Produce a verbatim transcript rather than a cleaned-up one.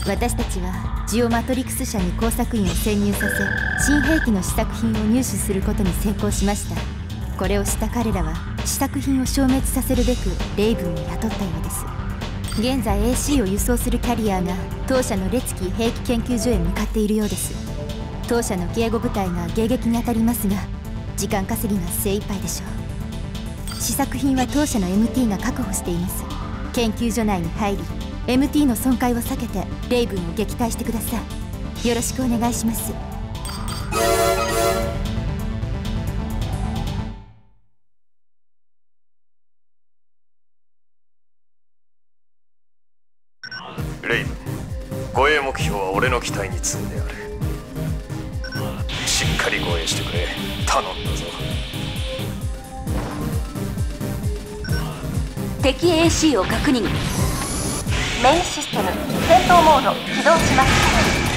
私たちはジオマトリクス社に工作員を潜入させ、新兵器の試作品を入手することに成功しました。これをした彼らは試作品を消滅させるべくレイブンを雇ったようです。現在 エーシー を輸送するキャリアが当社のレツキー兵器研究所へ向かっているようです。当社の警護部隊が迎撃に当たりますが、時間稼ぎが精一杯でしょう。試作品は当社の エムティー が確保しています。研究所内に入り エムティー の損壊を避けてレイブンを撃退してください。よろしくお願いします。 レイブン、護衛目標は俺の機体に積んである。しっかり護衛してくれ。頼んだぞ。 敵 エーシー を確認。メインシステム戦闘モード起動します。